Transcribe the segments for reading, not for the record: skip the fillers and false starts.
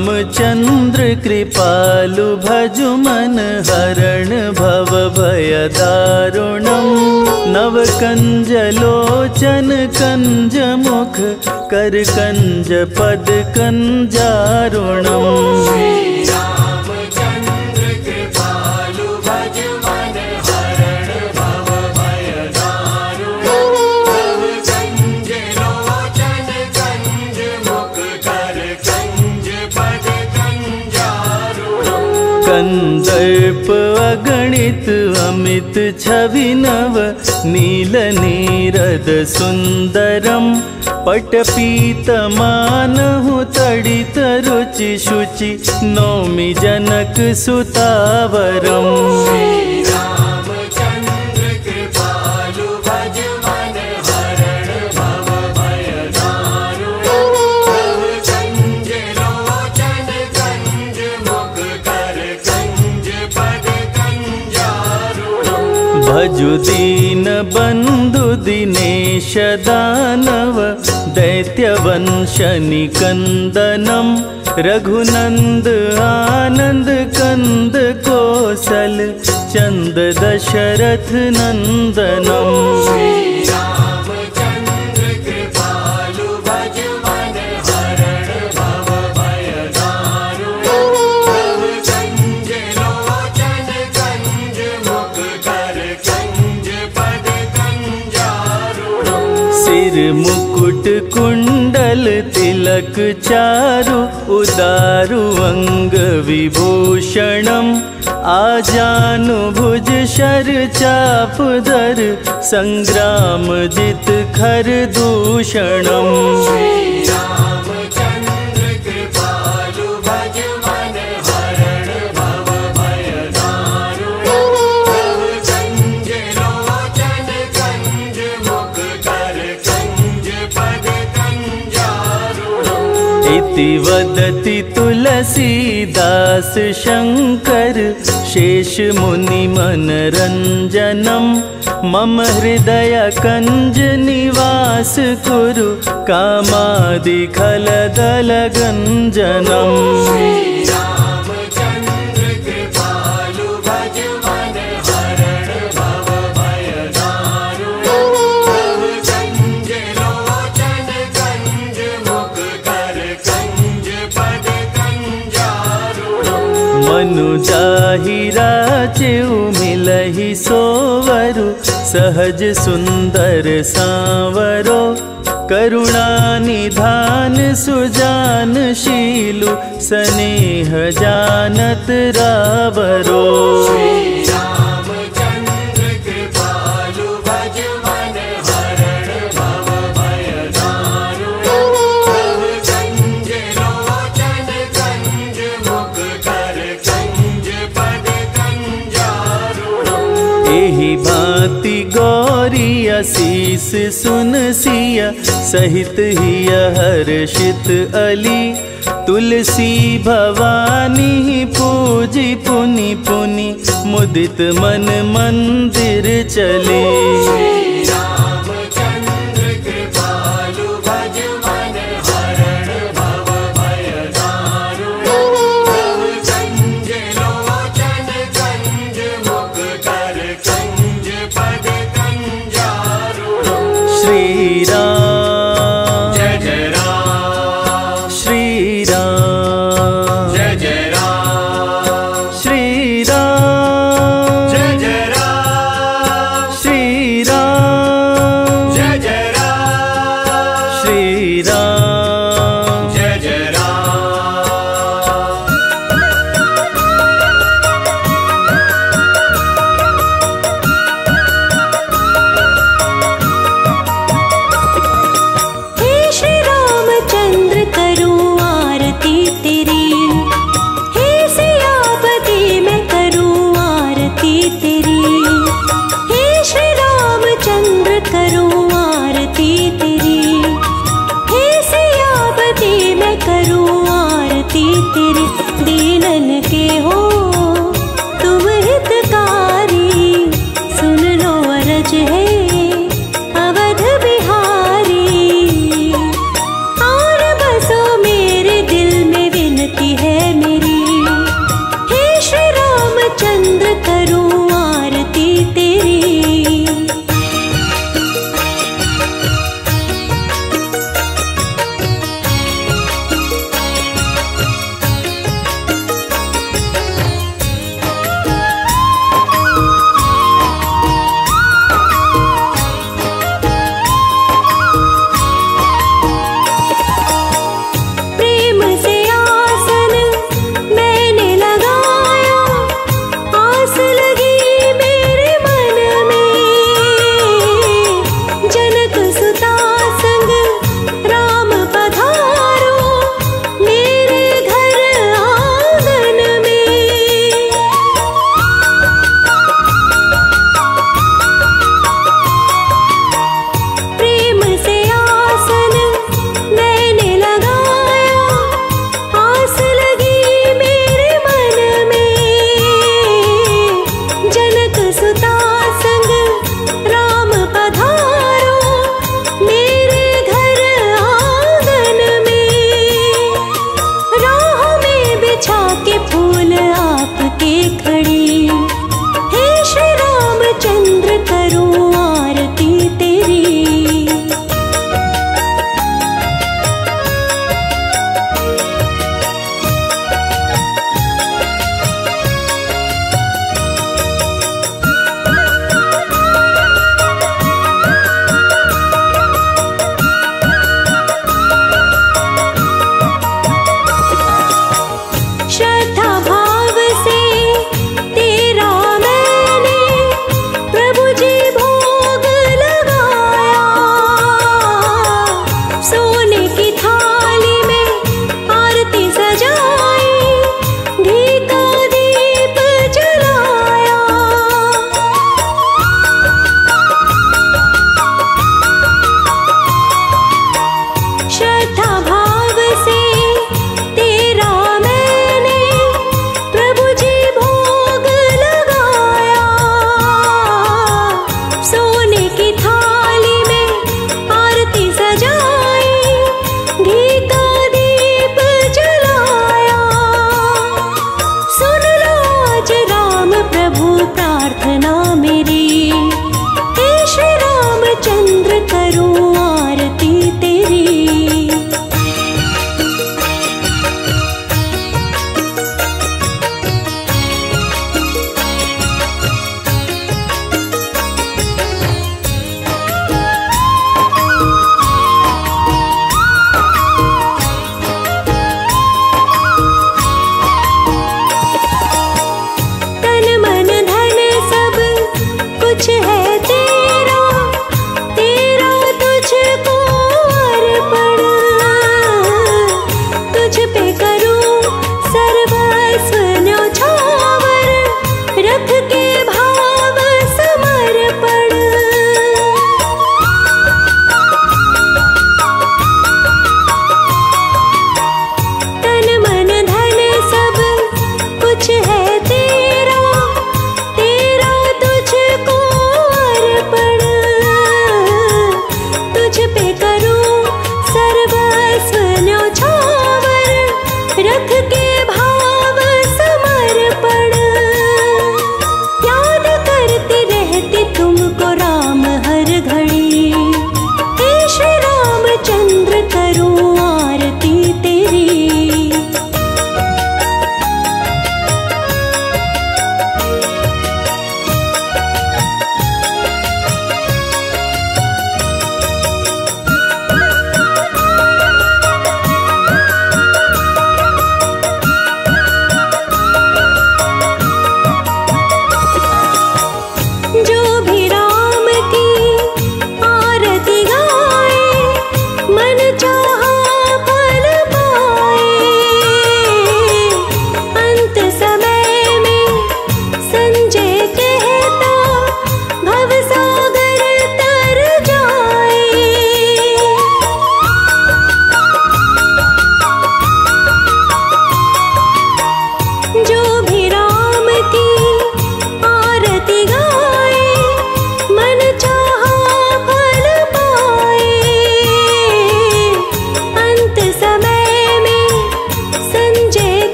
रामचंद्र कृपालु भजु मन हरण भव भय दारुणम। नव कंज लोचन कंज मुख कर कंज पद कंजारुणम। कंदर्प अगणित अमित छवि नव नील नीरद सुंदरम। पटपीत मानहु तडित रुचि शुचि नौमि जनक सुतावरम। भजु दीन बंधु दिनेश दानव दैत्य वंश निकंदनम। रघुनंद आनंद कंद कोसल चंद दशरथ नंदनम। सिर मुकुट कुंडल तिलक चारु उदारु अंग विभूषणम। आजानु भुज शर चाप धर संग्राम जित खर दूषणम। इति वदति तुलसीदास शंकर शेष मुनि मनरंजनम। मम हृदय कंज निवास कुरु कामादि खलदल गंजनम। मनु जाहिरा चेउ मिलहि सोवरु सहज सुंदर सांवरो। करुणा निधान सुजान शीलु स्नेह जानत रावरो। एहि भांति गौरी असीस सुन सिया सहित हिय हर्षित अली। तुलसी भवानी पूजी पुनि पुनि मुदित मन मंदिर चले। श्री राम जय जय राम। श्री राम जय जय राम। श्री राम जय जय राम। श्री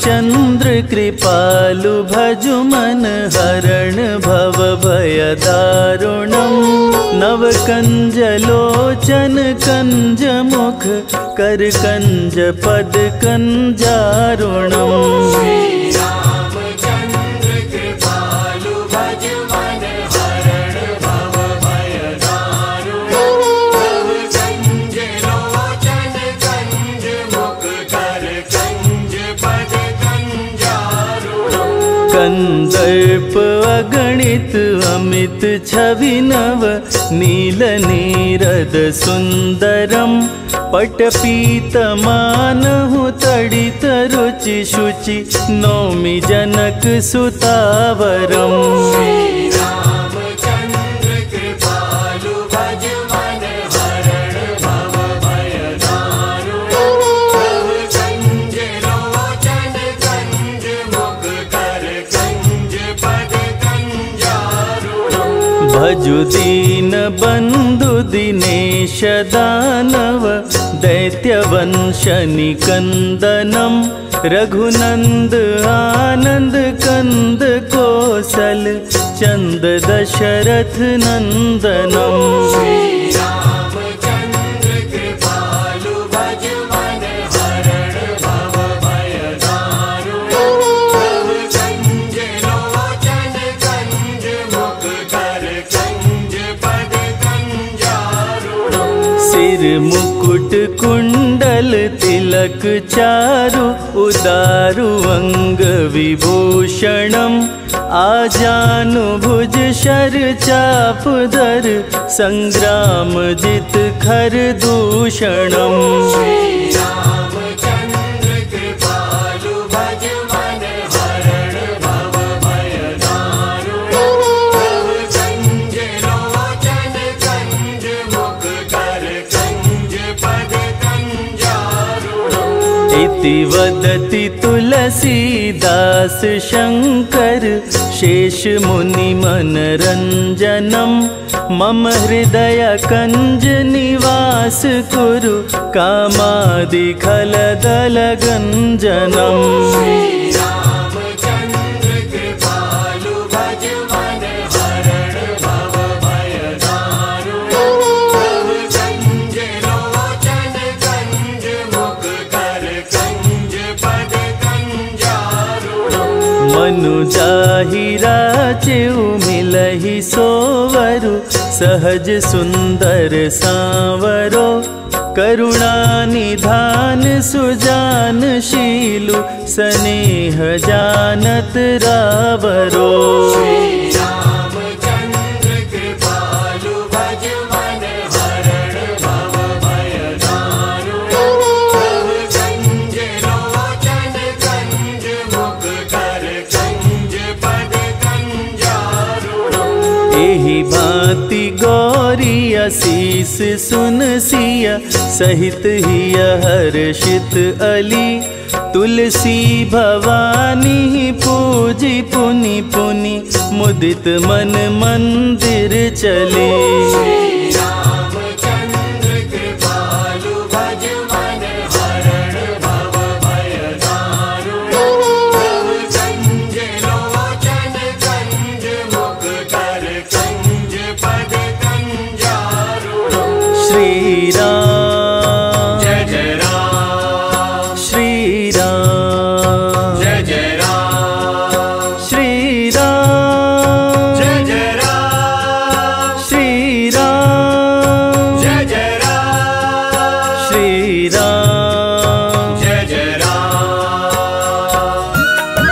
रामचंद्र कृपालु भजु मन हरण भव भय दारुणम। नव कंज लोचन कंज मुख कर कंज पद कंजारुणम। कंदर्प अगणित अमित छवि नव नील नीरद सुंदरम। पटपीत मानहु तड़ित रुचि शुचि नौमि जनक सुतावरम। भजु दीन बंधु दिनेश दानव दैत्य वंश निकंदनम। रघुनंद आनंद कंद कौशल चंद दशरथ नंदनम। सिर मुकुट कुंडल तिलक चारु उदारु अंग विभूषणम। आजानु भुज शर चाप धर संग्राम जित खर दूषणम। इति वदति तुलसीदास शंकर शेष मुनि मनरंजनम। मम हृदय कंज निवास कुरु कामादि खलदल गंजनम। मनु जाहिरा चेउ मिलहि सोवरु सहज सुंदर सांवरो। करुणा निधान सुजान शीलु स्नेह जानत रावरो। एहि भांति गौरी असीस सुन सिया सहित हिय हर्षित अली। तुलसी भवानी पूजी पुनि पुनि मुदित मन मंदिर चले। श्री राम जय जय राम। श्री राम जय जय राम। श्री राम जय जय राम। श्री राम जय जय राम। श्री राम जय जय राम।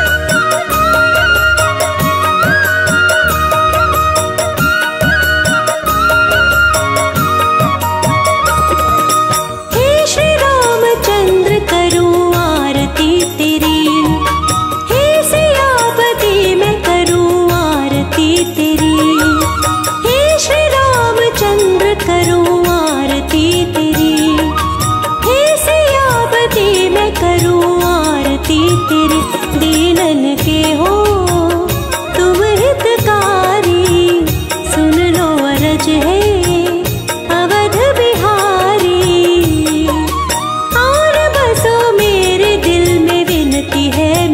दीनन के हो तुम हितकारी, सुन लो अरज है अवध बिहारी। और बसो मेरे दिल में विनती है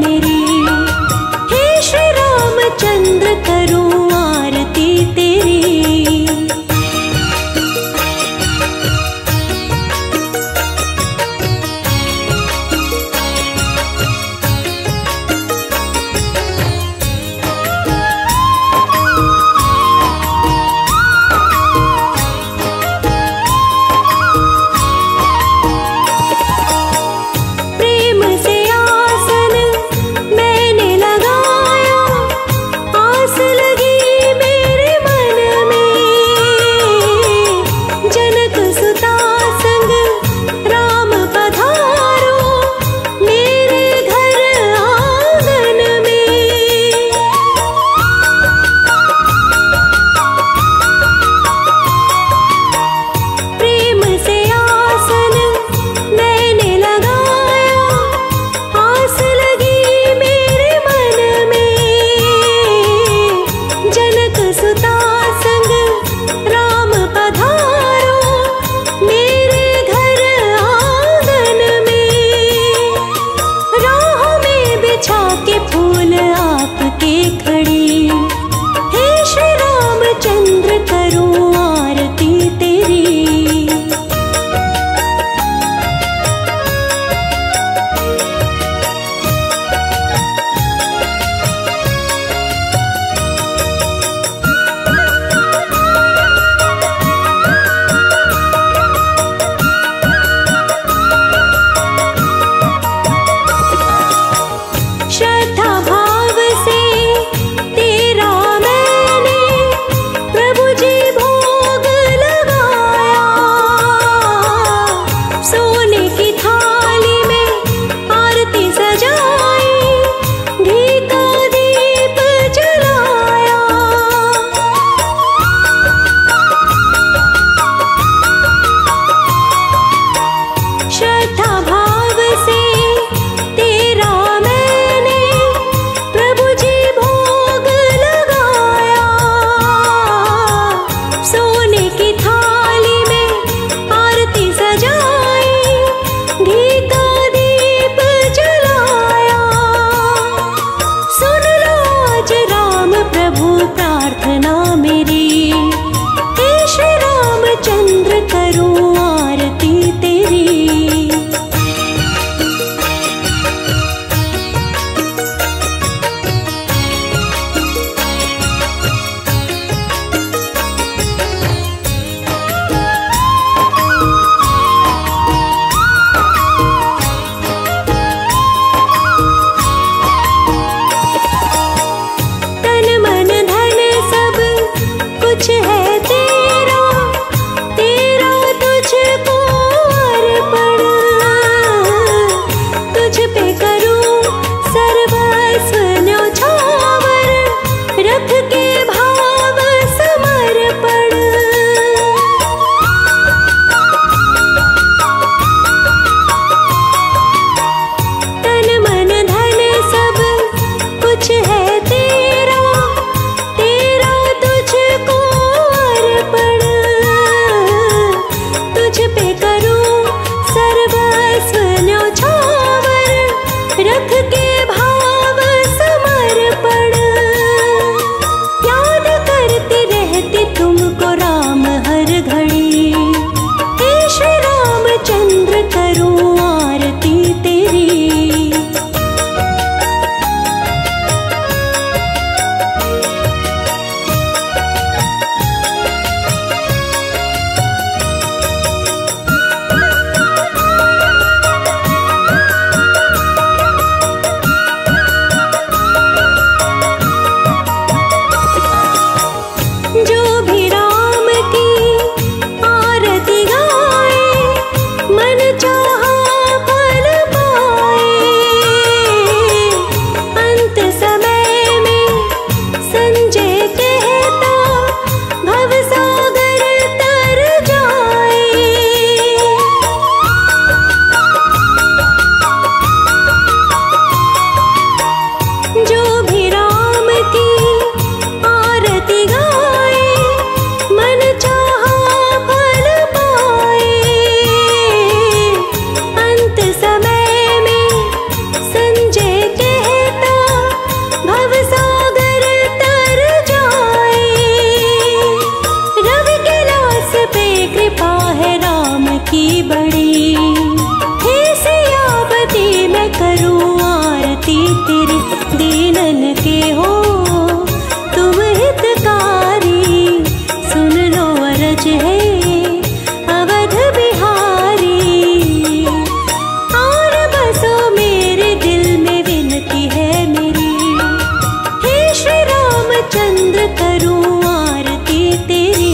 करूं आरती तेरी।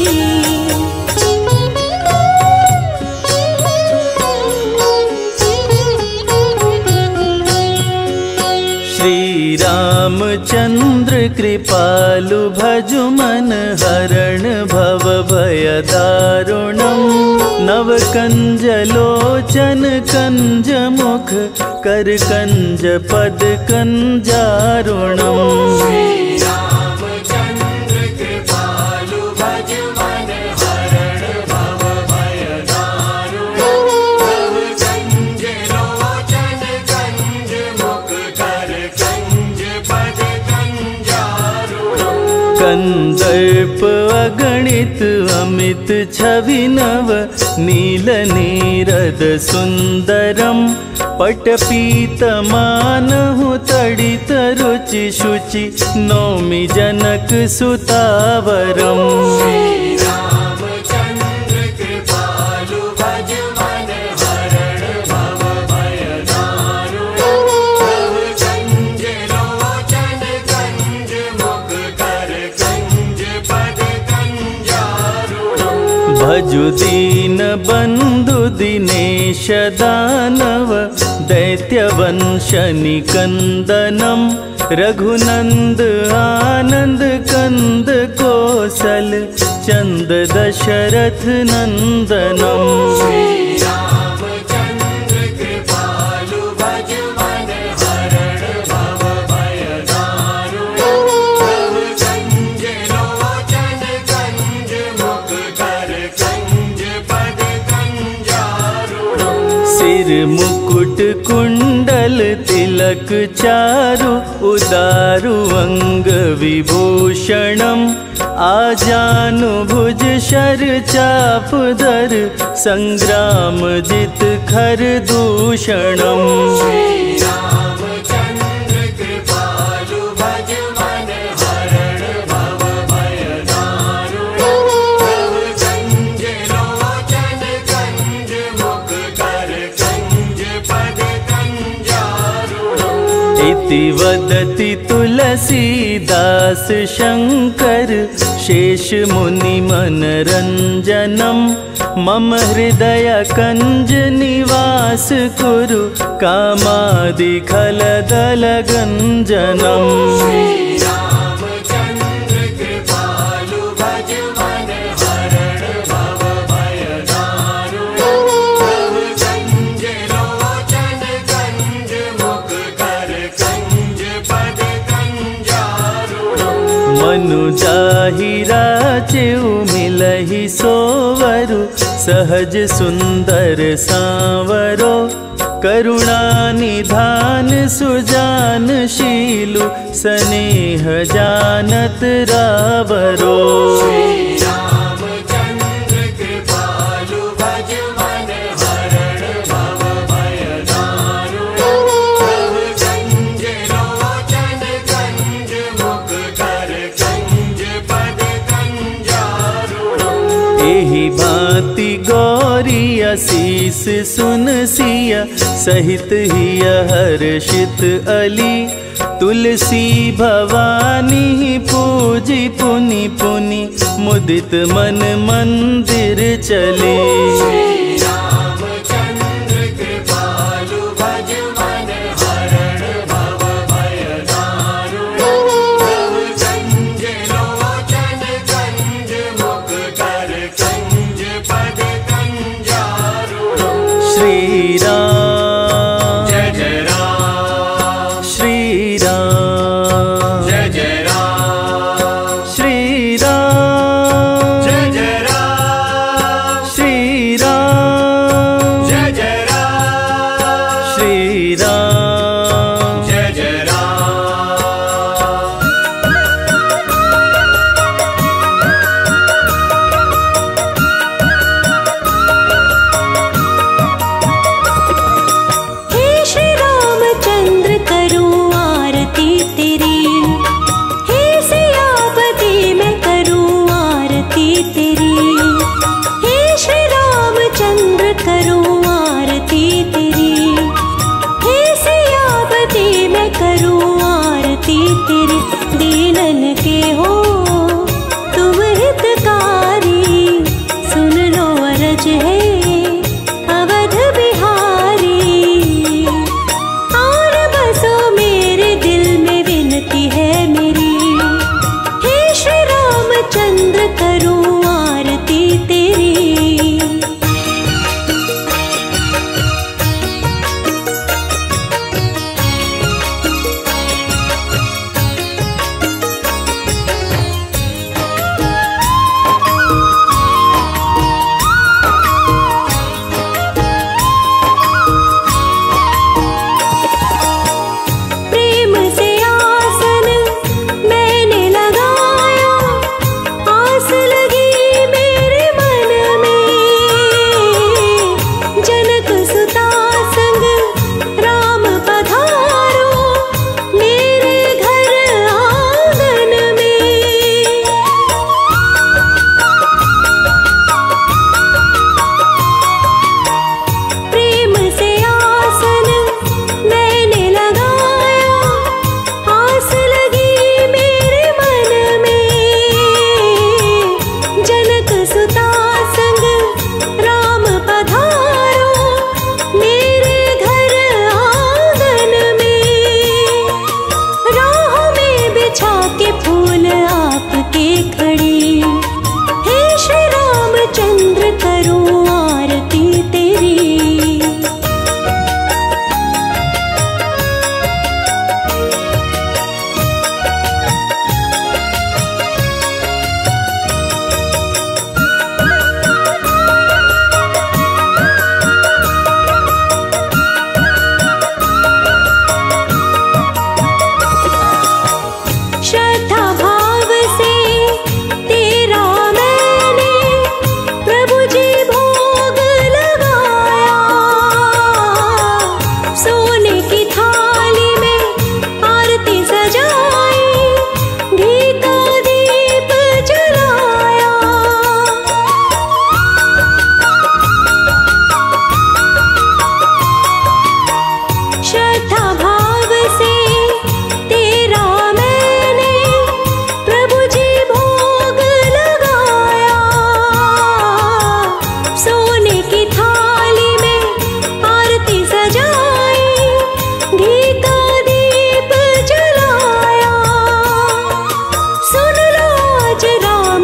श्री रामचंद्र कृपालु भजु मन हरण भव भय दारुणम्। नव कंज लोचन कंज मुख कर कंज पद कंजारुणम्। कंदर्प अगणित अमित छवि नव नील नीरद सुंदरम। पटपीत मानहु तडित रुचि शुचि नौमि जनक सुतावरम। भजु दीन बंधु दिनेश दानव दैत्य वंश निकंदनम। रघुनंद आनंद कंद कौशल चंद दशरथ नंदनम। सिर मुकुट कुंडल तिलक चारु उदारु अंग विभूषणम। आजानु भुज शर चाप धर संग्राम जित खर दूषणम। इति वदति तुलसीदास शंकर शेष मुनि मनरंजनम। मम हृदय कंज निवास कुरु कामादि खलदल गंजनम। मनु जाहिरा चेउ मिलहि सोवरु सहज सुंदर सांवरो। करुणा निधान सुजान शीलु स्नेह जानत रावरो। एहि भांति गौरी असीस सुन सिया सहित हिय हर्षित अली। तुलसी भवानी पूजी पुनि पुनि मुदित मन मंदिर चली। श्री राम जय जय राम। श्री राम जय जय राम। श्री राम जय जय राम। श्री राम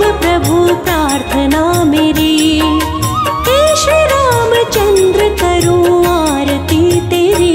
प्रभु प्रार्थना मेरी। हे श्री रामचंद्र करूं आरती तेरी।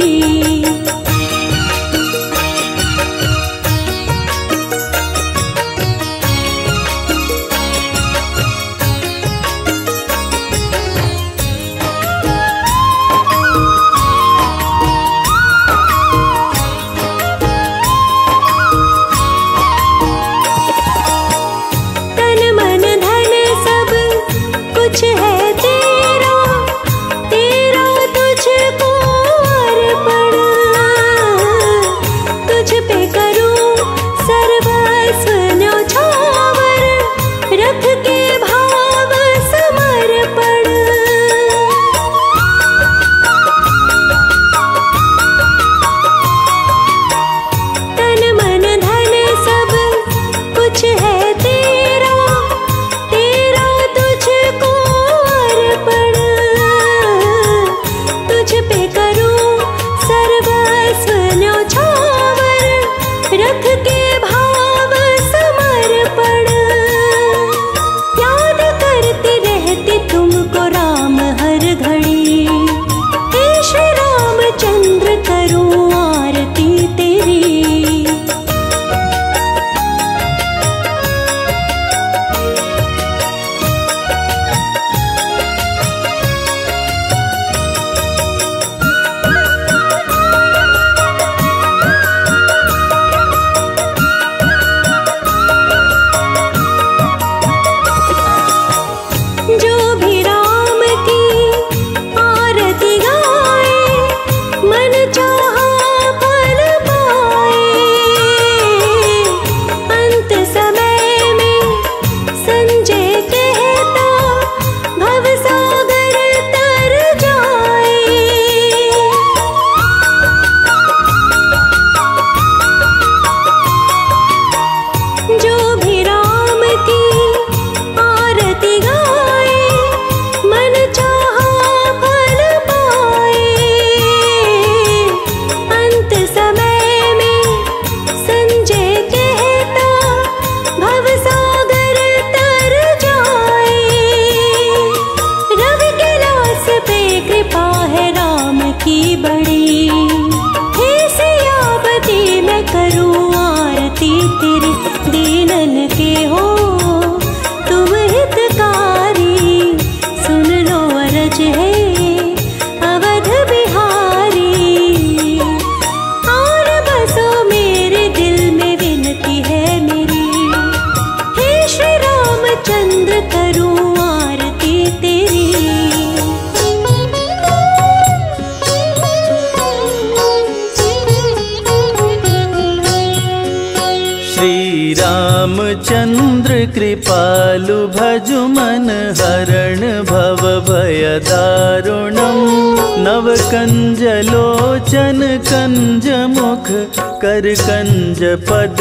रामचंद्र कृपालु भजु मन हरण भव भय दारुणम। नव कंज लोचन कंज मुख कर कंज पद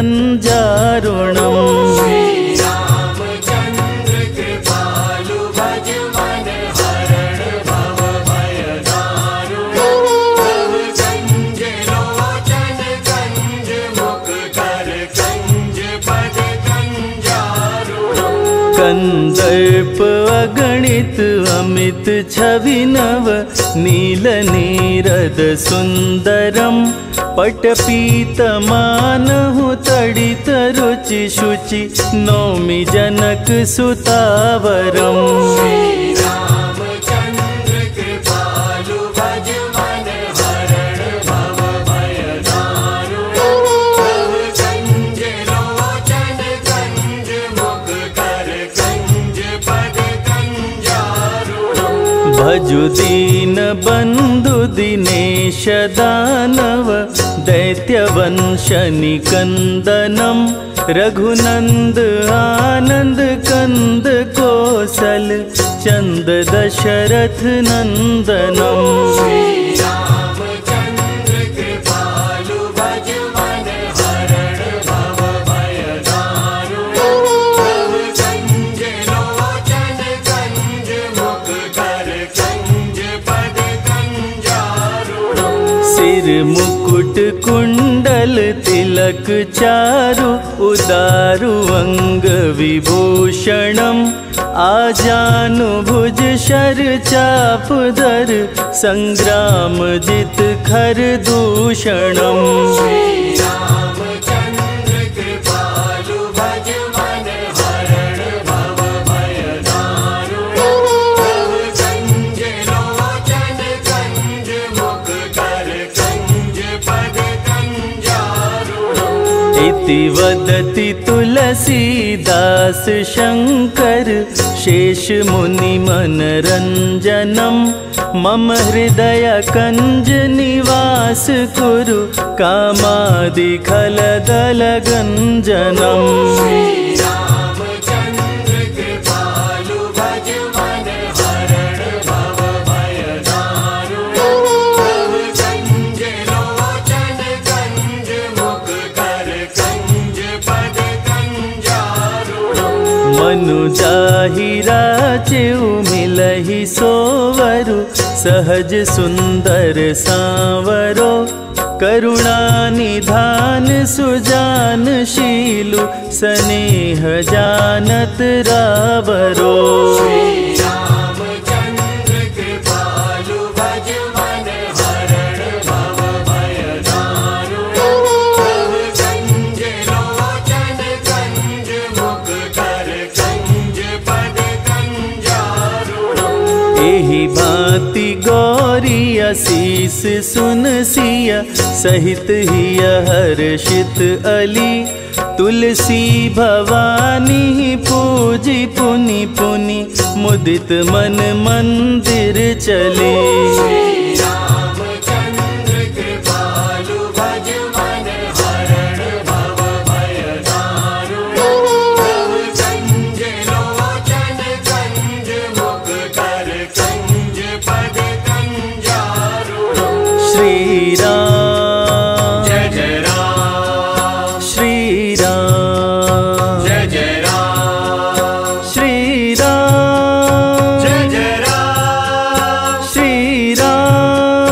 कंजारुणम। कंदर्प अगणित अमित छवि नव नील नीरद सुंदरम। पटपीत मानहु तड़ित रुचि शुचि नौमि जनक सुतावरम। भजु दीन बंधु दिनेश दानव दैत्य वंश निकंदनम। रघुनंद आनंद कंद कोसल चंद दशरथ नंदनम। सिर मुकुट कुंडल तिलक तिलक चारु उदारु अंग विभूषणम् आजानुभुज शर चापधर संग्राम जित खर दूषणम् रामचंद्र कृपालु भज मन हरण भव भय दारुण कंज लोचन कंज मुख कर कंज पद कंजारुण इति वदति तुलसीदास शंकर शेष मुनि मनरंजनम मम हृदय कंज निवास कुरु कामादि खलदल गंजनम रामचंद्र कृपालु भज मन हरण भव भय दारुण कंज लोचन कंज मुख कर कंज पद कंजारुण मनु जाहि राचेउ मिलहि सोवरु सहज सुंदर सांवरो करुणा निधान सुजान शीलु स्नेह जानत रावरो रामचंद्र कृपालु भज मन हरण भव भय दारुण कंज लोचन कंज मुख कर कंज पद कंजारुण एहि भांति गौरी असीस सुन सिया सहित हिय हर्षित अली तुलसी भवानी पूजी पुनि पुनि मुदित मन मंदिर चले रामचंद्र कृपालु भज मन हरण भव भय दारुण कंज लोचन कंज मुख कर कंज पद कंजारुण श्री राम जय जय राम श्री राम जय जय राम श्री राम जय जय राम श्री राम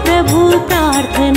प्रभु प्रार्थना